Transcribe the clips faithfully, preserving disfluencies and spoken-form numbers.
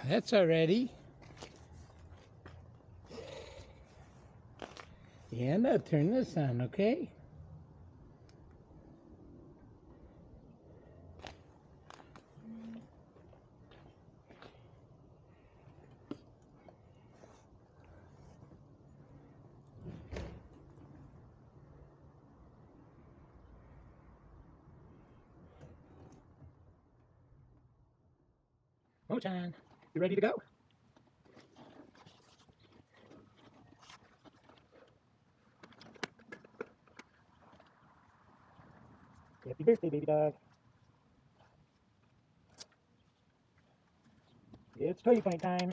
That's already. Yeah, now turn this on, okay? Mochan, you ready to go? Happy birthday, baby dog. It's toy point time.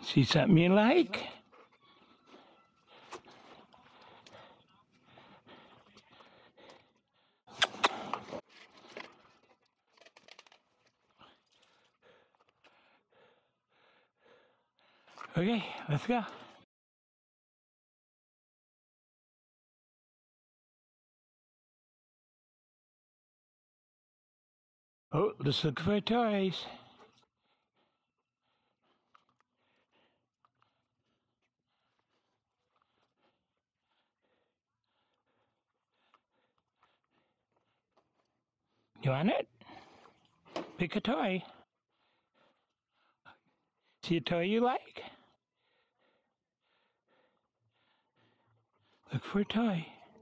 See something you like? Okay, let's go. Oh, let's look for toys. You want it? Pick a toy. See a toy you like? Look for a toy.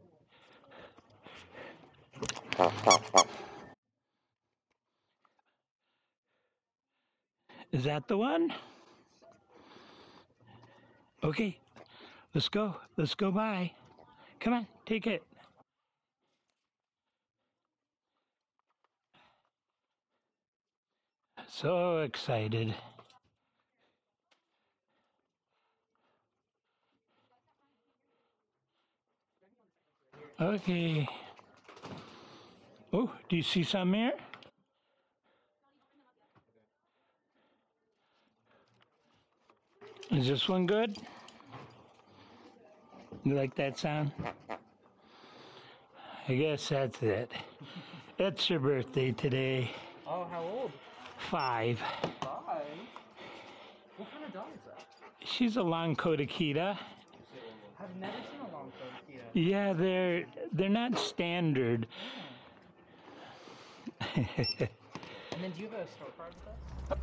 Is that the one? Okay, let's go. Let's go by. Come on, take it. So excited. Okay. Oh, do you see some here? Is this one good? You like that sound? I guess that's it. It's your birthday today. Oh, how old? Five. Five? What kind of dog is that? She's a long-coat Akita. I've never seen a long coat Akita. Yeah, they're they're not standard. And then do you have a store card with us?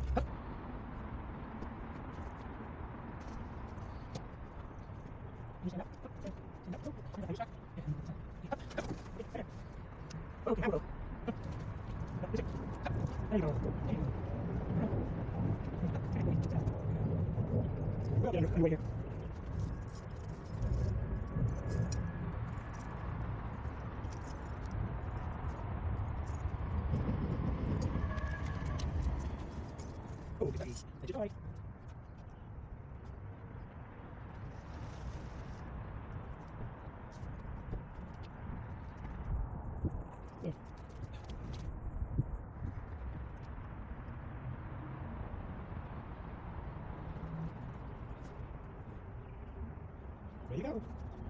Okay, I will. There you go. We'll get it. Wait here. Oh, good buddies. That's your toy. Yeah. There you go.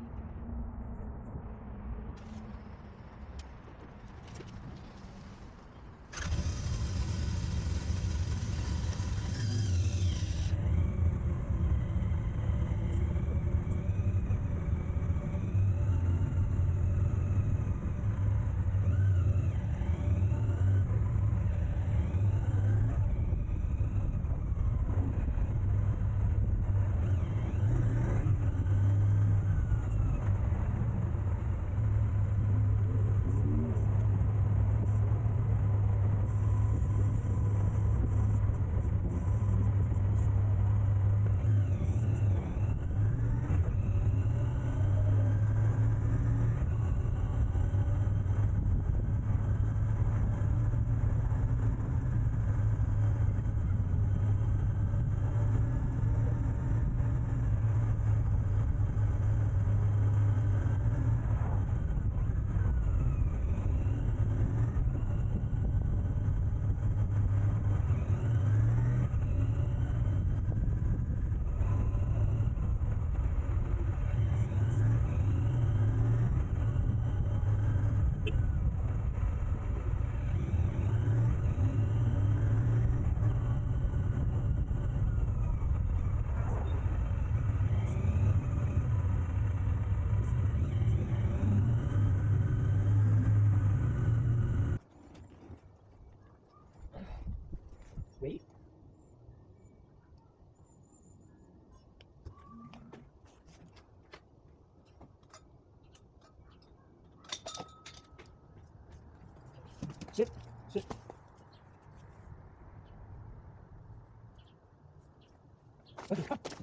Wait. Sit. Sit. Okay, come.